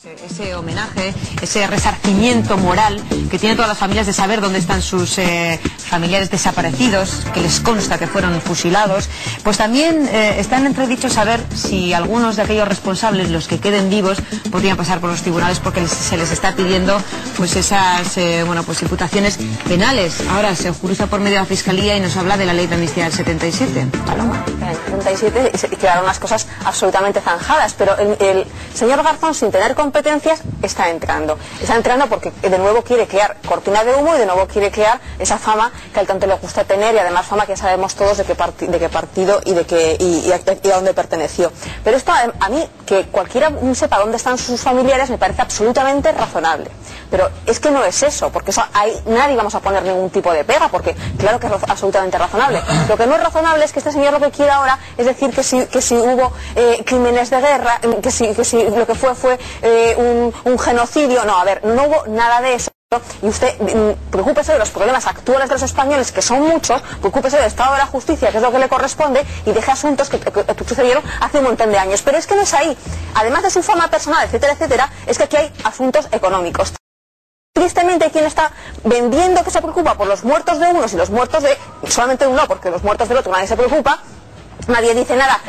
Ese homenaje, ese resarcimiento moral que tienen todas las familias de saber dónde están sus familiares desaparecidos, que les consta que fueron fusilados, pues también está en entredicho saber si algunos de aquellos responsables, los que queden vivos, podrían pasar por los tribunales porque se les está pidiendo pues esas pues imputaciones penales. Ahora se juriza por medio de la Fiscalía y nos habla de la ley de amnistía del 77. Paloma. En el 77 quedaron unas cosas absolutamente zanjadas, pero el señor Garzón, sin tener competencias, está entrando porque de nuevo quiere crear cortina de humo y de nuevo quiere crear esa fama que al tanto le gusta tener, y además fama que ya sabemos todos de qué partido y a dónde perteneció. Pero esto a mí, que cualquiera sepa dónde están sus familiares, me parece absolutamente razonable. Pero es que no es eso, porque eso ahí nadie vamos a poner ningún tipo de pega, porque claro que es absolutamente razonable. Lo que no es razonable es que este señor lo que quiere ahora es decir que si hubo crímenes de guerra, que si lo que fue un genocidio. No, a ver, no hubo nada de eso. Y usted preocúpese de los problemas actuales de los españoles, que son muchos, preocúpese del estado de la justicia, que es lo que le corresponde, y deje asuntos que sucedieron hace un montón de años. Pero es que no es ahí. Además de su fama personal, etcétera, etcétera, es que aquí hay asuntos económicos. Tristemente, quien está vendiendo que se preocupa por los muertos de unos y los muertos de solamente uno, porque los muertos del otro nadie se preocupa. Nadie dice nada.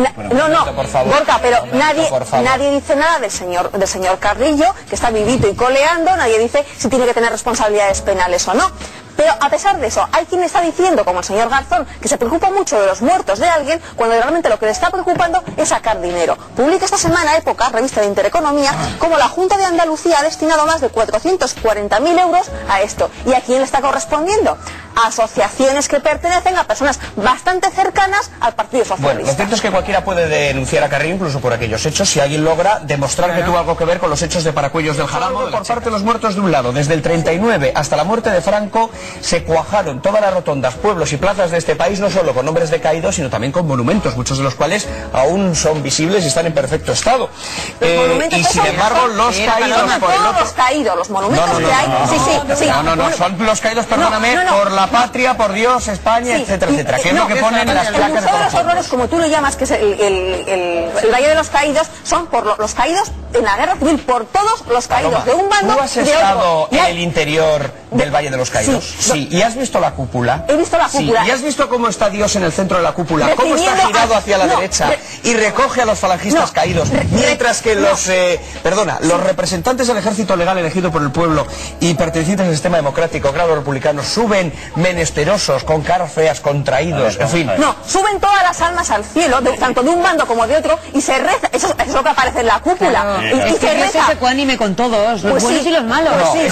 Gorka, pero nadie dice nada del señor Carrillo, que está vivito y coleando. Nadie dice si tiene que tener responsabilidades penales o no. Pero a pesar de eso, hay quien está diciendo, como el señor Garzón, que se preocupa mucho de los muertos de alguien, cuando realmente lo que le está preocupando es sacar dinero. Publica esta semana Época, revista de Intereconomía, como la Junta de Andalucía ha destinado más de 440.000 euros a esto. ¿Y a quién le está correspondiendo? A asociaciones que pertenecen a personas bastante cercanas al Partido Socialista. Bueno, lo cierto es que cualquiera puede denunciar a Carrillo incluso por aquellos hechos si alguien logra demostrar que tuvo algo que ver con los hechos de Paracuellos del Jarama por parte de los muertos de un lado. Desde el 39 hasta la muerte de Franco se cuajaron todas las rotondas, pueblos y plazas de este país, no solo con nombres de caídos, sino también con monumentos, muchos de los cuales aún son visibles y están en perfecto estado. Y sin embargo, los caídos... los monumentos que hay... No, son los caídos, perdóname, por la patria, por Dios, España, etcétera, etcétera. Que es lo que ponen en las placas de los horrores, como tú lo llamas, que es el Valle de los Caídos, son por los caídos en la guerra civil, por todos los caídos de un bando. ¿Tú has estado en el interior del Valle de los Caídos? Sí. ¿Y has visto la cúpula? He visto la cúpula. Sí. ¿Y has visto cómo está Dios en el centro de la cúpula? ¿Cómo está girado hacia la derecha? Y recoge a los falangistas caídos. Mientras que los representantes del ejército legal elegido por el pueblo y pertenecientes al sistema democrático, claro, republicanos, suben menesterosos, con caras feas, contraídos, en fin. No, suben todas las almas al cielo, tanto de un bando como de otro, y se reza. Eso es lo que aparece en la cúpula. Y se reza. Es ecuánime con todos, los buenos y los malos.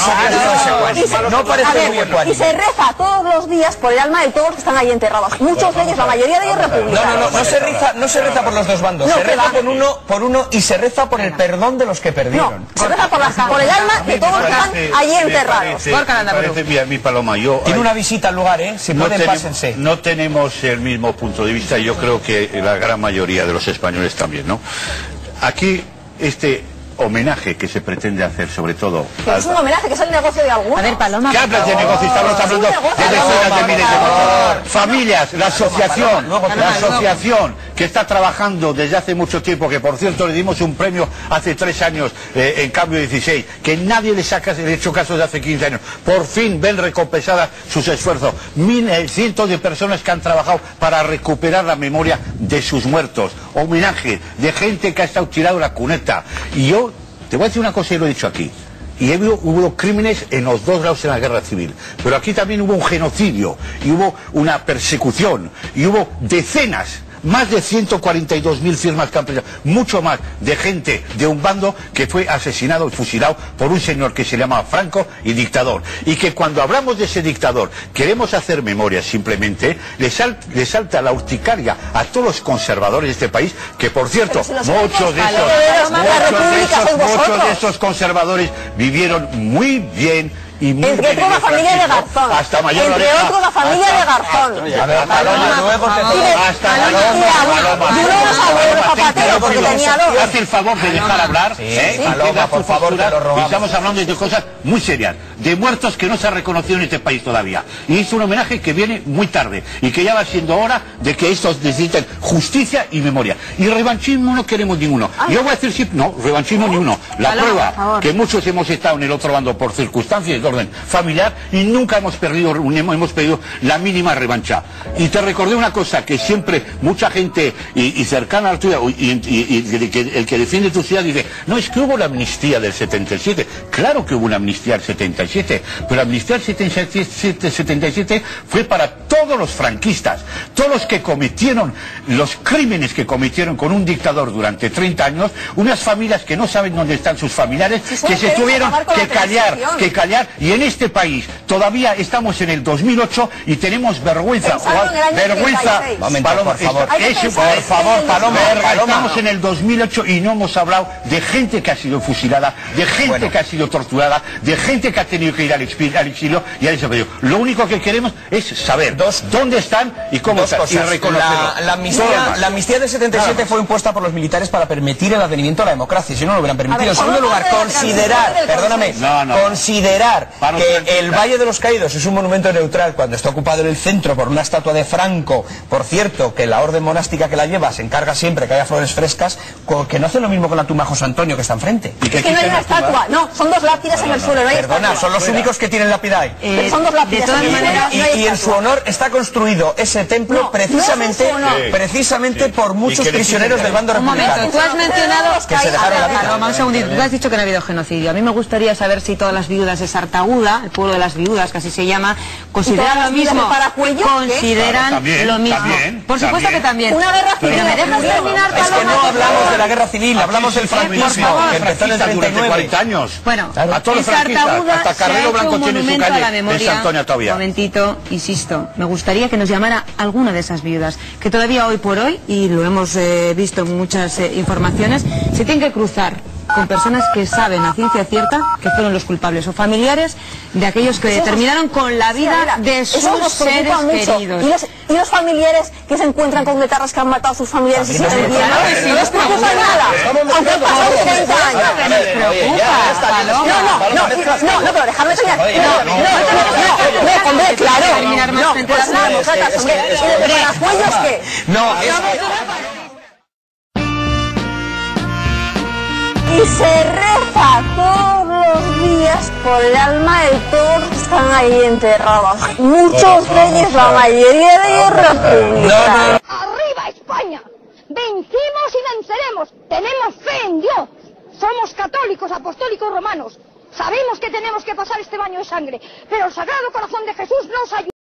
No parece muy ecuánime. Y se reza todos los días por el alma de todos los que están ahí enterrados. Muchos de ellos, la mayoría de ellos republicanos. No se reza por los dos bandos, se reza por uno y se reza por el perdón de los que perdieron. Se reza por el alma de todos los que están ahí enterrados. Mi Paloma, tiene una visita al lugar, si pueden, pásense. No tenemos el mismo punto de vista, yo creo que la gran mayoría de los españoles también, ¿no? Aquí, homenaje que se pretende hacer, sobre todo... Pero es un homenaje, que es el negocio de algunos. A ver, Paloma... ¿Qué hablas de negocio? Estamos hablando de decenas de miles de personas. Familias, la asociación que está trabajando desde hace mucho tiempo, que por cierto le dimos un premio hace 3 años, en cambio 16, que nadie le ha hecho caso de hace 15 años. Por fin ven recompensadas sus esfuerzos. Cientos de personas que han trabajado para recuperar la memoria de sus muertos. Homenaje de gente que ha estado tirado en la cuneta. Y yo te voy a decir una cosa, y lo he dicho aquí, y hubo crímenes en los dos lados en la guerra civil, pero aquí también hubo un genocidio, y hubo una persecución, y hubo decenas, más de 142.000 firmas que han presentado, mucho más de gente de un bando que fue asesinado y fusilado por un señor que se llamaba Franco y dictador. Y que cuando hablamos de ese dictador queremos hacer memoria simplemente, le salta la urticaria a todos los conservadores de este país, que por cierto, muchos de esos conservadores vivieron muy bien y muy Entre otros la familia de Garzón. Hasta mayor Entre otros la familia de Garzón. Porque tenía dos. Hace el favor de dejar hablar. Paloma, por favor, te lo rogamos. Estamos hablando de cosas muy serias, de muertos que no se ha reconocido en este país todavía. Y es un homenaje que viene muy tarde y que ya va siendo hora de que estos necesiten justicia y memoria. Y revanchismo no queremos ninguno. Yo voy a decir sí, no, revanchismo ni uno. La prueba que muchos hemos estado en el otro bando por circunstancias de orden familiar y nunca hemos pedido la mínima revancha. Y te recordé una cosa que siempre mucha gente y cercana a la tuya y el que defiende tu ciudad dice, no, es que hubo la amnistía del 77. Claro que hubo una amnistía del 77, pero la amnistía del 77 fue para todos los franquistas, todos los que cometieron los crímenes que cometieron con un dictador durante 30 años, unas familias que no saben dónde están sus familiares, que se tuvieron que callar, y en este país todavía estamos en el 2008 y tenemos vergüenza, Paloma, estamos en el 2008 y no hemos hablado de gente que ha sido fusilada, de gente que ha sido torturada, de gente que ha tenido que ir al exilio y a desaparecido. Lo único que queremos es saber dónde están y cómo están y reconocerlo. La amnistía del 77 fue impuesta por los militares para permitir el advenimiento a la democracia, si no lo hubieran permitido. En segundo lugar, considerar que el Valle de los Caídos es un monumento neutral cuando está ocupado en el centro por una estatua de Franco, por cierto, que la orden monástica que la lleva se encarga siempre que haya flores frescas, que no hace lo mismo con la tumba José Antonio que está enfrente. Es que no hay una estatua, no, son dos lápidas en el suelo, no hay estatua. Son los únicos que tienen lápida ahí. Son dos lápidas en el suelo, y en su honor está construido ese templo precisamente por muchos prisioneros del bando republicano. Un momento, tú has mencionado que se dejaron la vida. Paloma, un segundito, tú has dicho que no ha habido genocidio. A mí me gustaría saber si todas las viudas de Sartaguda, el pueblo de las viudas, que así se llama, consideran lo mismo. Consideran lo mismo. Por supuesto que también. Pero me dejas terminar, Paloma. Es que no hablamos de la guerra civil, hablamos del franquismo, que empezó en el 39. 40 años. Bueno, a todos los en Sartaguda hasta se ha Carrero hecho Blanco un tiene su monumento a la calle en memoria. San Antonio todavía. Un momentito, insisto, me gustaría que nos llamara alguna de esas viudas, que todavía hoy por hoy, y lo hemos visto en muchas informaciones, se tienen que cruzar con personas que saben a ciencia cierta que fueron los culpables o familiares de aquellos que terminaron con la vida de sus seres queridos. ¿Y los familiares que se encuentran con etarras que han matado a sus familiares y siguen viendo? ¿No les preocupa nada? Aunque han pasado 30 años. No, pero déjame terminar. No, hombre, claro. ¿Para cuellos qué? Y se reza todos los días por el alma de todos los que están ahí enterrados. Muchos reyes, la mayoría de ellos republicanos. ¡Arriba España! ¡Vencimos y venceremos! ¡Tenemos fe en Dios! Somos católicos, apostólicos romanos. Sabemos que tenemos que pasar este baño de sangre, pero el Sagrado Corazón de Jesús nos ayuda.